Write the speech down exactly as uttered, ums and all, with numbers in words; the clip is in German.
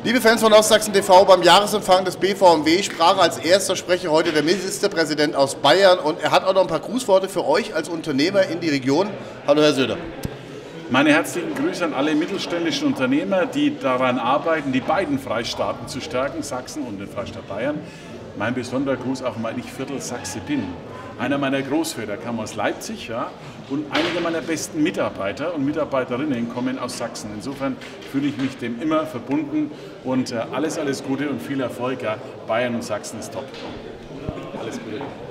Liebe Fans von Ostsachsen T V, beim Jahresempfang des B V M W sprach als erster Sprecher heute der Ministerpräsident aus Bayern und er hat auch noch ein paar Grußworte für euch als Unternehmer in die Region. Hallo Herr Söder. Meine herzlichen Grüße an alle mittelständischen Unternehmer, die daran arbeiten, die beiden Freistaaten zu stärken, Sachsen und den Freistaat Bayern. Mein besonderer Gruß auch, weil ich Viertelsachse bin. Einer meiner Großväter kam aus Leipzig, ja, und einige meiner besten Mitarbeiter und Mitarbeiterinnen kommen aus Sachsen. Insofern fühle ich mich dem immer verbunden und äh, alles, alles Gute und viel Erfolg. Ja. Bayern und Sachsen ist top. Alles Gute.